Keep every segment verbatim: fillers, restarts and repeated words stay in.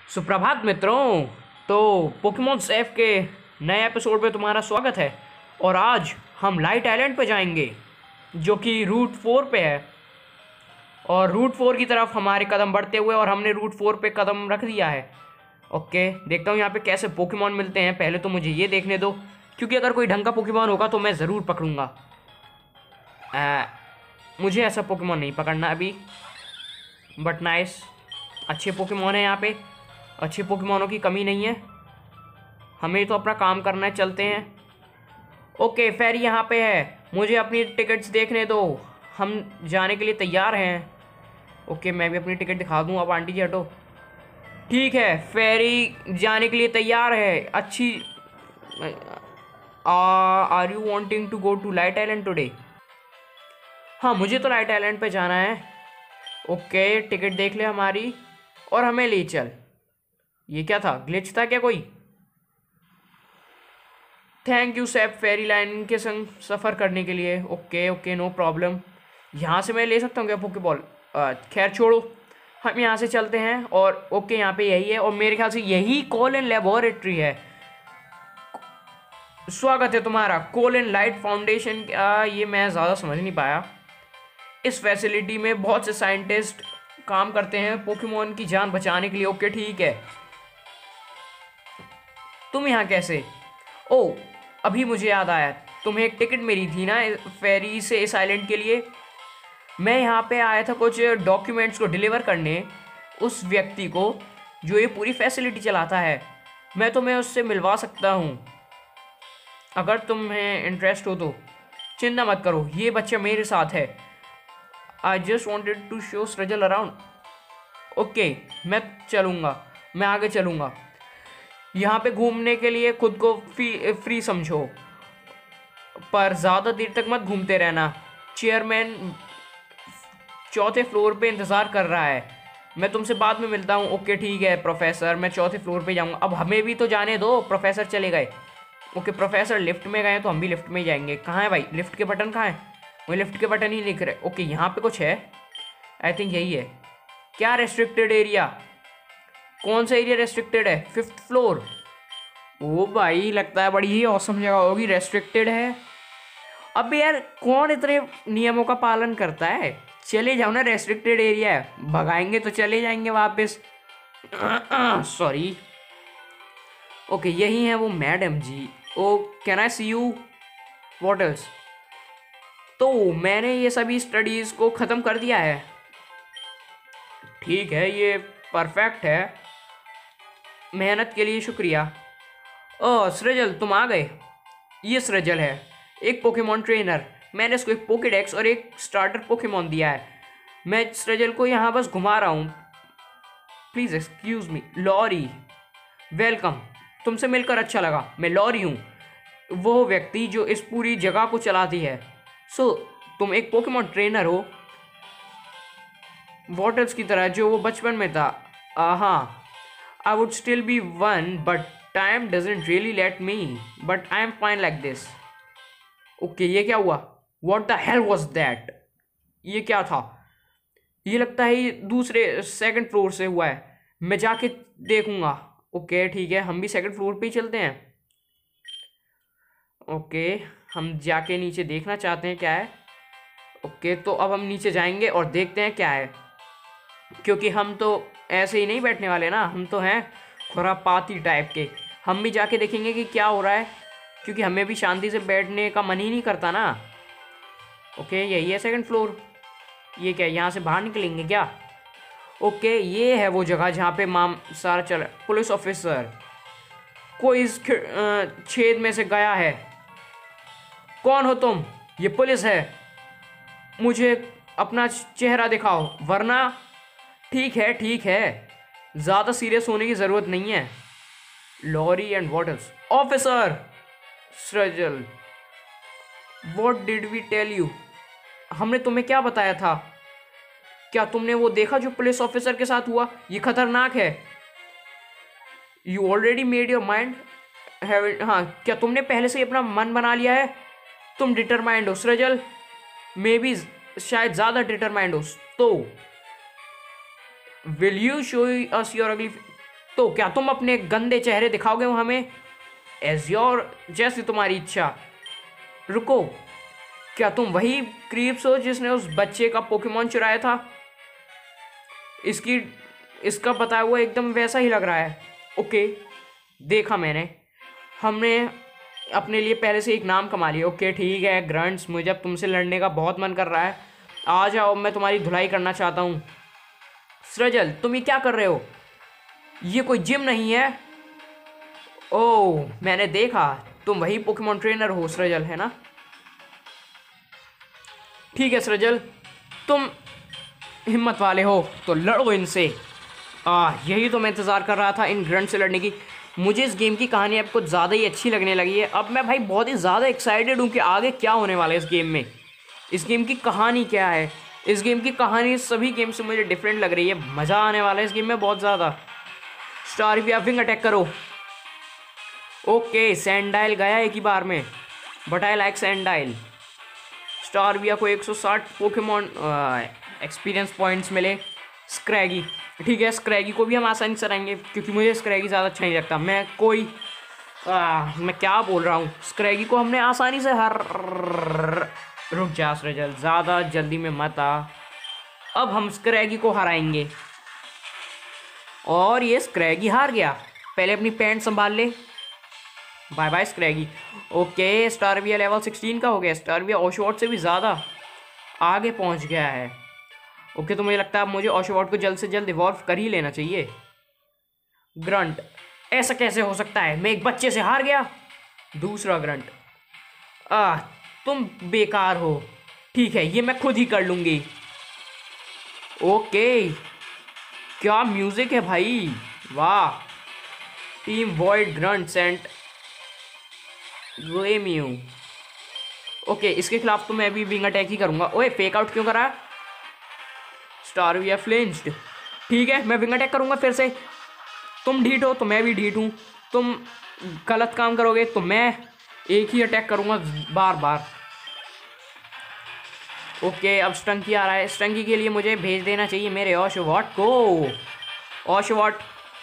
सुप्रभात मित्रों। तो पोकेमॉन सेफ के नए एपिसोड पे तुम्हारा स्वागत है। और आज हम लाइट आइलैंड पे जाएंगे जो कि रूट फोर पे है। और रूट फोर की तरफ हमारे कदम बढ़ते हुए और हमने रूट फोर पे कदम रख दिया है। ओके, देखता हूँ यहाँ पे कैसे पोकेमॉन मिलते हैं। पहले तो मुझे ये देखने दो, क्योंकि अगर कोई ढंग का पोकेमॉन होगा तो मैं ज़रूर पकड़ूंगा। आ, मुझे ऐसा पोकेमॉन नहीं पकड़ना अभी, बट नाइस, अच्छे पोकेमॉन है यहाँ पे। अच्छे पोकेमॉनों की कमी नहीं है, हमें तो अपना काम करना है। चलते हैं। ओके, फेरी यहाँ पे है, मुझे अपनी टिकट्स देखने दो, हम जाने के लिए तैयार हैं। ओके, मैं भी अपनी टिकट दिखा दूँ। अब आंटी जी हटो। ठीक है, फेरी जाने के लिए तैयार है। अच्छी। Are you wanting to go to light island today? हाँ, मुझे तो लाइट आइलैंड पे जाना है। ओके, टिकट देख ले हमारी और हमें ले चल। ये क्या था, ग्लिच था क्या कोई? थैंक यू सैप फेरी लाइन के संग सफ़र करने के लिए। Okay okay, no problem. यहाँ से मैं ले सकता हूँ क्या पोकेबॉल? खैर छोड़ो, हम यहाँ से चलते हैं। और ओके, यहाँ पे यही है और मेरे ख्याल से यही कोलिन लेबोरेटरी है। स्वागत है तुम्हारा कोलिन लाइट फाउंडेशन का। ये मैं ज़्यादा समझ नहीं पाया। इस फैसिलिटी में बहुत से साइंटिस्ट काम करते हैं पोकेमॉन की जान बचाने के लिए। ओके ठीक है, तुम यहाँ कैसे? ओ, अभी मुझे याद आया, तुम्हें एक टिकट मिली थी ना फेरी से इस आइलैंड के लिए। मैं यहाँ पे आया था कुछ डॉक्यूमेंट्स को डिलीवर करने, उस व्यक्ति को जो ये पूरी फैसिलिटी चलाता है। मैं तुम्हें उससे मिलवा सकता हूँ अगर तुम्हें इंटरेस्ट हो तो। चिंता मत करो, ये बच्चा मेरे साथ है। I just wanted to show struggle around. Okay, मैं चलूँगा, मैं आगे चलूँगा। यहाँ पे घूमने के लिए खुद को फ्री फ्री समझो, पर ज़्यादा देर तक मत घूमते रहना। चेयरमैन चौथे फ्लोर पे इंतज़ार कर रहा है, मैं तुमसे बाद में मिलता हूँ। ओके ठीक है प्रोफेसर, मैं चौथे फ्लोर पे जाऊँगा। अब हमें भी तो जाने दो, प्रोफेसर चले गए। ओके, प्रोफेसर लिफ्ट में गए तो हम भी लिफ्ट में ही जाएंगे। कहाँ है भाई लिफ्ट के बटन, कहाँ है? वही लिफ्ट के बटन ही लिख रहे। ओके, यहाँ पे कुछ है, आई थिंक यही है। क्या रेस्ट्रिक्टेड एरिया? कौन सा एरिया रेस्ट्रिक्टेड है? Fifth floor. ओ भाई, लगता है बड़ी ही औसम जगह होगी, रेस्ट्रिक्टेड है। अब यार कौन इतने नियमों का पालन करता है? चले जाओ ना, रेस्ट्रिक्टेड एरिया है, भगाएंगे तो चले जाएंगे वापस। सॉरी। ओके, यही है वो madam ji. Oh, can I see you? What else? तो मैंने ये सभी स्टडीज़ को ख़त्म कर दिया है। ठीक है, ये परफेक्ट है, मेहनत के लिए शुक्रिया। ओह सृजल, तुम आ गए। ये सृजल है, एक पोकेमॉन ट्रेनर। मैंने इसको एक पोकेडेक्स और एक स्टार्टर पोकेमॉन दिया है। मैं सृजल को यहाँ बस घुमा रहा हूँ। Please excuse me. Laurie, welcome, तुमसे मिलकर अच्छा लगा। मैं लॉरी हूँ, वो व्यक्ति जो इस पूरी जगह को चलाती है। सो तुम एक पोकेमॉन ट्रेनर हो, वॉटर्स की तरह, जो वो बचपन में था। हाँ, I would still be one, but time doesn't really let me, but I am fine like this. Okay, ये क्या हुआ? What the hell was that? ये क्या था? ये लगता है ये दूसरे सेकंड फ्लोर से हुआ है, मैं जाके देखूंगा। ओके ठीक है, हम भी सेकंड फ्लोर पे ही चलते हैं। ओके, हम जाके नीचे देखना चाहते हैं क्या है। ओके, तो अब हम नीचे जाएंगे और देखते हैं क्या है, क्योंकि हम तो ऐसे ही नहीं बैठने वाले ना, हम तो हैं खुरापाती टाइप के। हम भी जाके देखेंगे कि क्या हो रहा है, क्योंकि हमें भी शांति से बैठने का मन ही नहीं करता ना। ओके, यही है सेकंड फ्लोर। ये क्या, यहाँ से बाहर निकलेंगे क्या? ओके, ये है वो जगह जहाँ पे माम सारा चल। पुलिस ऑफिसर, कोई इस छेद में से गया है? कौन हो तुम? ये पुलिस है, मुझे अपना चेहरा दिखाओ, वरना। ठीक है ठीक है, ज़्यादा सीरियस होने की ज़रूरत नहीं है। Laurie and Waters. Officer Srijal, what did we tell you? हमने तुम्हें क्या बताया था? क्या तुमने वो देखा जो पुलिस ऑफिसर के साथ हुआ? ये खतरनाक है। You already made your mind? हाँ, क्या तुमने पहले से ही अपना मन बना लिया है? तुम डिटरमाइंड हो सृजल, मे बी शायद ज़्यादा डिटरमाइंड हो। तो will you show us your ugly? तो क्या तुम अपने गंदे चेहरे दिखाओगे हमें? एज योर, जैसी तुम्हारी इच्छा। रुको, क्या तुम वही क्रीप्स हो जिसने उस बच्चे का पोकेमॉन चुराया था? इसकी इसका बताया हुआ एकदम वैसा ही लग रहा है। ओके, देखा मैंने। हमने अपने लिए पहले से एक नाम कमा लिया। ओके ठीक है ग्रंट्स, मुझे अब तुमसे लड़ने का बहुत मन कर रहा है। आ जाओ, मैं तुम्हारी धुलाई करना चाहता हूँ। स्रजल, तुम ये क्या कर रहे हो? ये कोई जिम नहीं है। ओह, मैंने देखा, तुम वही पोकेमॉन ट्रेनर हो स्रजल, है ना? ठीक है स्रजल, तुम हिम्मत वाले हो तो लड़ो इनसे। आ यही तो मैं इंतज़ार कर रहा था, इन ग्रंट से लड़ने की। मुझे इस गेम की कहानी अब कुछ ज़्यादा ही अच्छी लगने लगी है। अब मैं भाई बहुत ही ज़्यादा एक्साइटेड हूँ कि आगे क्या होने वाला है इस गेम में। इस गेम की कहानी क्या है? इस गेम की कहानी सभी गेम से मुझे डिफरेंट लग रही है। मज़ा आने वाला है इस गेम में बहुत ज़्यादा। स्टारविया, विंग अटैक करो। ओके, सैंडाइल गया एक ही बार में, बट आई लाइक सैंडाइल। स्टारविया को एक सौ साठ पोकेमॉन एक्सपीरियंस पॉइंट्स मिले। स्क्रैगी, ठीक है, स्क्रैगी को भी हम आसानी से हराएंगे क्योंकि मुझे स्क्रैगी ज़्यादा अच्छा नहीं लगता। मैं कोई आ, मैं क्या बोल रहा हूँ, स्क्रैगी को हमने आसानी से हर। रुक जा स्रजल, ज़्यादा जल्दी में मत आ। अब हम स्क्रैगी को हराएंगे। और ये स्क्रैगी हार गया। पहले अपनी पैंट संभाल ले। Bye bye Scraggy. Okay, Staravia level sixteen का हो गया। स्टारविया ओशवॉट से भी ज़्यादा आगे पहुंच गया है। ओके, तो मुझे लगता है अब मुझे ओशवॉट को जल्द से जल्द इवॉल्व कर ही लेना चाहिए। ग्रंट, ऐसा कैसे हो सकता है, मैं एक बच्चे से हार गया? दूसरा ग्रंट, आ तुम बेकार हो। ठीक है, ये मैं खुद ही कर लूँगी। ओके, क्या म्यूज़िक है भाई, वाह। Team void grunts and Glameow. Okay, इसके खिलाफ तो मैं भी विंग अटैक ही करूँगा। ओए, फेक आउट क्यों करा? स्टारविया फ्लिंच्ड। ठीक है, मैं विंग अटैक करूँगा फिर से। तुम ढीठ हो तो मैं भी ढीठ हूँ। तुम गलत काम करोगे तो मैं एक ही अटैक करूँगा बार बार। ओके, अब स्टंकी आ रहा है। स्टंकी के लिए मुझे भेज देना चाहिए मेरे ओशवॉट को। ओशवॉट,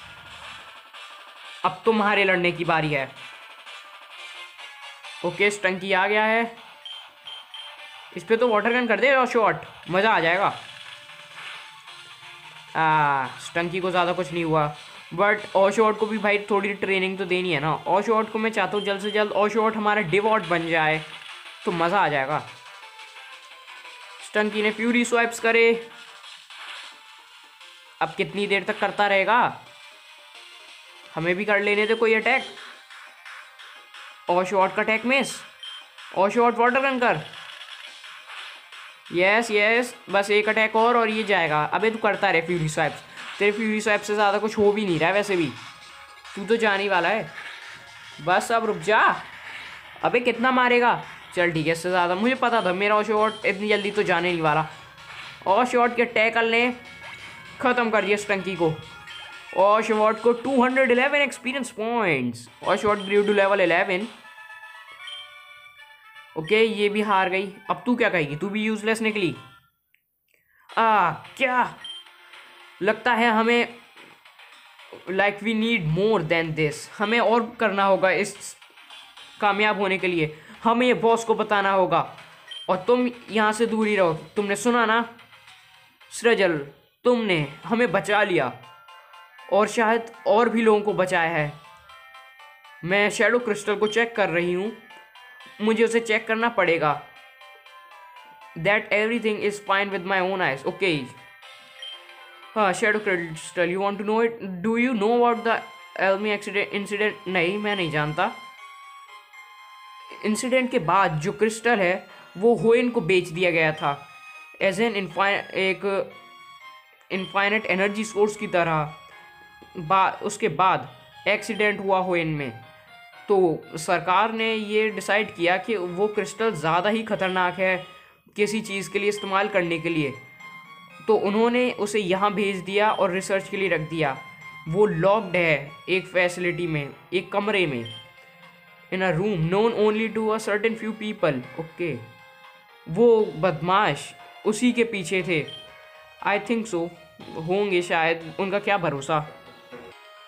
अब तुम्हारे लड़ने की बारी है। ओके, स्टंकी आ गया है। इस पे तो वाटर गन कर दे ओशवॉट, मज़ा आ जाएगा। आ स्टंकी को ज़्यादा कुछ नहीं हुआ, बट ओशवॉट को भी भाई थोड़ी ट्रेनिंग तो देनी है ना। ओशवॉट को मैं चाहता हूँ जल्द से जल्द ओशवॉट हमारा डिवॉट बन जाए तो मज़ा आ जाएगा। स्टंकी ने फ्यूरी स्वाइप्स करे। अब कितनी देर तक करता रहेगा? हमें भी कर लेने दे कोई अटैक। ओशवॉट का attack miss. Oshawott water gun कर। यस यस, बस एक अटैक और और ये जाएगा। अबे तू करता रहे फ्यूरी स्वाइप्स, तेरे फ्यूरी स्वाइप से ज़्यादा कुछ हो भी नहीं रहा है वैसे भी, तू तो जाने ही वाला है। बस अब रुक जा। अबे कितना मारेगा? चल ठीक है, इससे ज़्यादा मुझे पता था मेरा ओशवॉट इतनी जल्दी तो जाने नहीं वाला। ओशवॉट के टैकल ने ख़त्म कर दिया स्टंकी को। ओशवॉट को two hundred eleven experience points. Oshawott grew to level eleven. Okay, ये भी हार गई। अब तू क्या कहेगी? तू भी यूजलेस निकली। आ क्या लगता है हमें like we need more than this. हमें और करना होगा इस कामयाब होने के लिए। हमें ये बॉस को बताना होगा और तुम यहाँ से दूर ही रहो। तुमने सुना ना स्रजल, तुमने हमें बचा लिया और शायद और भी लोगों को बचाया है। मैं शैडो क्रिस्टल को चेक कर रही हूँ, मुझे उसे चेक करना पड़ेगा। That everything is fine with my own eyes. Okay, हाँ, shadow crystal, you want to know it? Do you know about the Elmi accident incident? नहीं, मैं नहीं जानता। इंसिडेंट के बाद जो क्रिस्टल है वो होइन को बेच दिया गया था एज एन एक इनफाइनेट एनर्जी सोर्स की तरह। बा उसके बाद एक्सीडेंट हुआ होइन में, तो सरकार ने ये डिसाइड किया कि वो क्रिस्टल ज़्यादा ही ख़तरनाक है किसी चीज़ के लिए इस्तेमाल करने के लिए, तो उन्होंने उसे यहाँ भेज दिया और रिसर्च के लिए रख दिया। वो लॉक्ड है एक फैसिलिटी में, एक कमरे में, in a room known only to a certain few people. Okay, वो बदमाश उसी के पीछे थे। आई थिंक सो, होंगे शायद, उनका क्या भरोसा।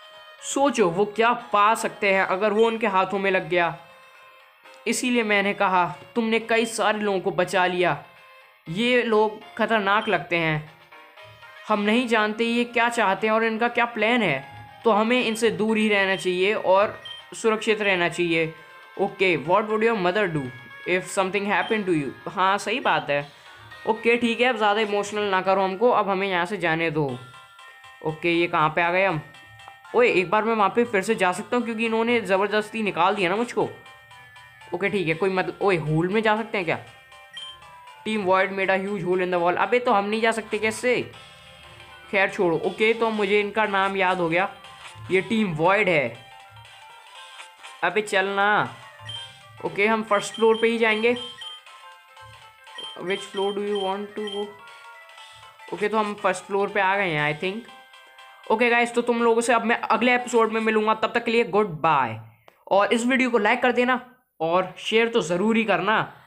सोचो वो क्या पा सकते हैं अगर वो उनके हाथों में लग गया। इसीलिए मैंने कहा तुमने कई सारे लोगों को बचा लिया। ये लोग खतरनाक लगते हैं, हम नहीं जानते ये क्या चाहते हैं और इनका क्या प्लान है, तो हमें इनसे दूर ही रहना चाहिए और सुरक्षित रहना चाहिए। Okay, what would your mother do if something happen to you. हाँ सही बात है। ओके ठीक है, अब ज़्यादा इमोशनल ना करो हमको, अब हमें यहाँ से जाने दो। ओके ये कहाँ पे आ गए हम। ओए एक बार मैं वहाँ पे फिर से जा सकता हूँ क्योंकि इन्होंने ज़बरदस्ती निकाल दिया ना मुझको। ओके ठीक है, कोई मतलब ओए होल में जा सकते हैं क्या। Team void made a huge hole in the wall. अबे तो हम नहीं जा सकते कैसे। खैर छोड़ो। ओके तो मुझे इनका नाम याद हो गया, ये टीम वॉइड है। अबे चलना। ओके हम फर्स्ट फ्लोर पे ही जाएंगे। Which floor do you want to go. Okay तो हम फर्स्ट फ्लोर पे आ गए हैं आई थिंक। ओके गाइस, तो तुम लोगों से अब मैं अगले एपिसोड में मिलूंगा, तब तक के लिए गुड बाय। और इस वीडियो को लाइक कर देना और शेयर तो ज़रूर ही करना।